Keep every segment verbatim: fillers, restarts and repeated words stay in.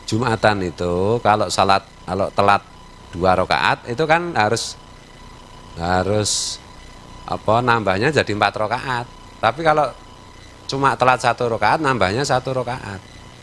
Jumatan itu kalau salat kalau telat dua rakaat itu kan harus harus apa nambahnya jadi empat rakaat. Tapi kalau cuma telat satu rakaat nambahnya satu rakaat.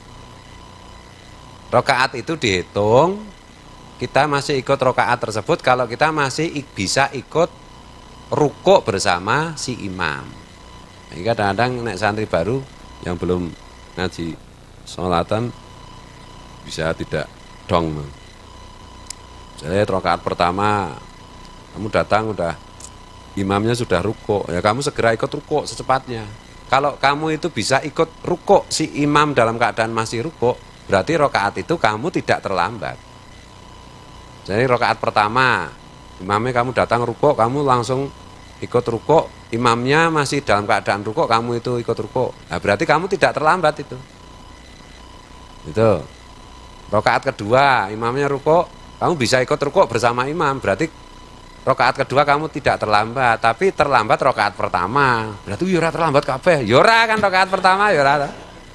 Rakaat itu dihitung kita masih ikut rakaat tersebut kalau kita masih bisa ikut rukuk bersama si imam. Jadi kadang-kadang nek santri baru yang belum ngaji sholatan bisa tidak dong. Jadi rakaat pertama kamu datang udah imamnya sudah rukuk, ya kamu segera ikut rukuk secepatnya. Kalau kamu itu bisa ikut rukuk si imam dalam keadaan masih rukuk, berarti rakaat itu kamu tidak terlambat. Jadi rakaat pertama imamnya kamu datang rukuk, kamu langsung ikut rukuk, imamnya masih dalam keadaan rukuk, kamu itu ikut rukuk. Nah, berarti kamu tidak terlambat itu. Itu. Rakaat kedua, imamnya rukuk, kamu bisa ikut rukuk bersama imam. Berarti rakaat kedua kamu tidak terlambat, tapi terlambat rakaat pertama. Berarti yora terlambat kabeh. Yora kan rakaat pertama yora.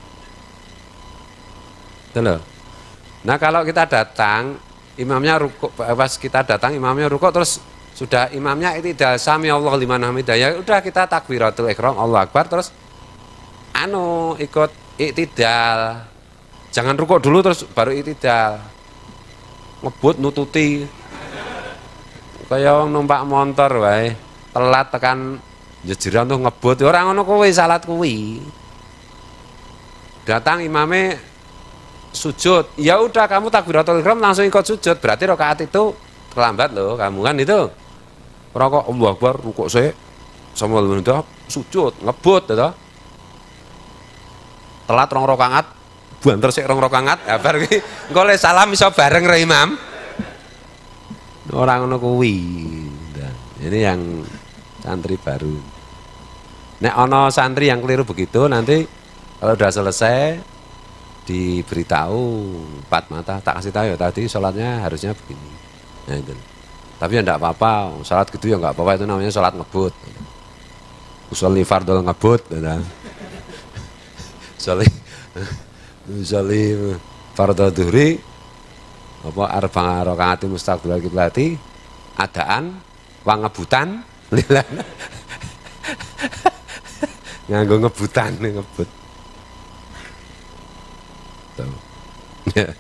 Itu loh. Nah, kalau kita datang, imamnya rukuk, pas kita datang imamnya rukuk terus sudah imamnya i'tidal sami Allah liman hamidah. Ya udah kita takbiratul ihram Allahu akbar terus anu ikut i'tidal. Jangan rukuk dulu terus baru i'tidal. Ngebut nututi. Kayak numpak motor wae. Telat tekan jejeran tuh ngebut. Ora ngono kuwi salat kuwi. Datang imame sujud. Ya udah kamu takbiratul ihram langsung ikut sujud. Berarti rakaat itu terlambat loh kamu kan itu. Ora kok Allahu akbar rukuk sik. Sama alhamdulillah sujud, ngebut to. Telat rong rakaat banter sik rong rakaat, ya bar iki engko le salam iso bareng karo imam. Ora ngono kuwi. Nah, ini yang santri baru. Nek ana santri yang keliru begitu nanti kalau udah selesai diberitahu empat mata, tak kasih tahu ya tadi sholatnya harusnya begini. Nah itu. Tapi ya enggak apa-apa, sholat gitu ya enggak apa-apa, itu namanya sholat ngebut. Usolli fardhol ngebut, gitu. Usolli Usolli fardhol dhuhri apa arba'a rakaat mustaqbil qiblati adaan wa ngebutan lillah. Nganggo ngebutan ngebut. Tuh. Ya.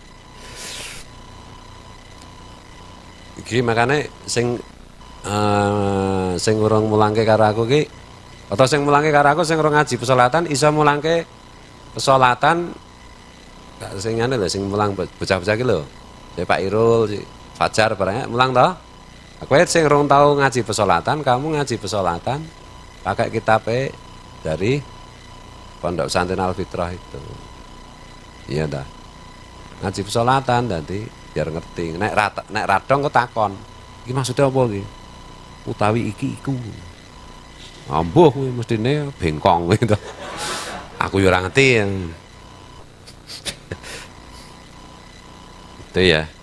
Iki makane sing uh, sing urung mulangke karo aku ki atau sing mulangke karo aku sing urung ngaji pesolatan iso mulangke pesolatan sing ngene lho sing mulang bocah-bocah ki lho. Ya Pak Irul, si Fajar barangnya mulang toh. Aku sing urung tau ngaji pesolatan, kamu ngaji pesolatan pakai kitab dari Pondok Pesantren Al Fitrah itu. Iya dah. Ngaji pesolatan tadi biar ngerti. Nek rat nek radong kok takon. Iki maksudnya apa iki? Utawi iki iku. Ambuh kuwi mestine bengkong kuwi to. Aku yo ora ngerti. Itu ya.